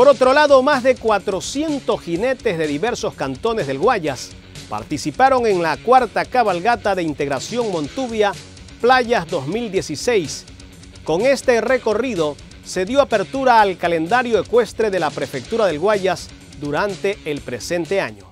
Por otro lado, más de 400 jinetes de diversos cantones del Guayas participaron en la cuarta cabalgata de integración Montuvia Playas 2016. Con este recorrido se dio apertura al calendario ecuestre de la Prefectura del Guayas durante el presente año.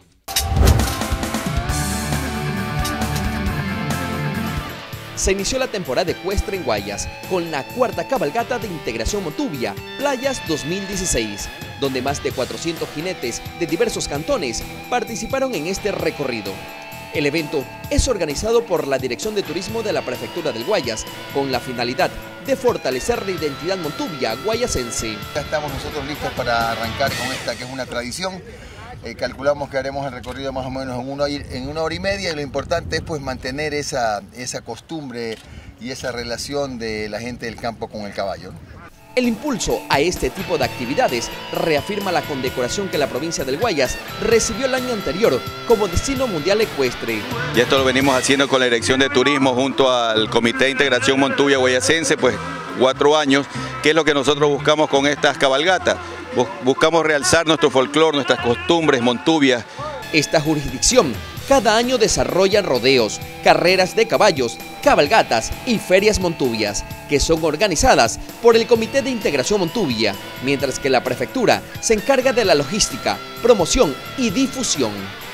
Se inició la temporada ecuestre en Guayas con la cuarta cabalgata de integración Montuvia Playas 2016, donde más de 400 jinetes de diversos cantones participaron en este recorrido. El evento es organizado por la Dirección de Turismo de la Prefectura del Guayas con la finalidad de fortalecer la identidad montuvia guayasense. Ya estamos nosotros listos para arrancar con esta que es una tradición. Calculamos que haremos el recorrido más o menos en una hora y media, y lo importante es pues mantener esa costumbre y esa relación de la gente del campo con el caballo. El impulso a este tipo de actividades reafirma la condecoración que la provincia del Guayas recibió el año anterior como destino mundial ecuestre. Y esto lo venimos haciendo con la Dirección de Turismo junto al Comité de Integración Montuvia Guayasense, pues 4 años, que es lo que nosotros buscamos con estas cabalgatas. Buscamos realzar nuestro folclore, nuestras costumbres montuvias. Esta jurisdicción cada año desarrolla rodeos, carreras de caballos, cabalgatas y ferias montuvias, que son organizadas por el Comité de Integración Montuvia, mientras que la Prefectura se encarga de la logística, promoción y difusión.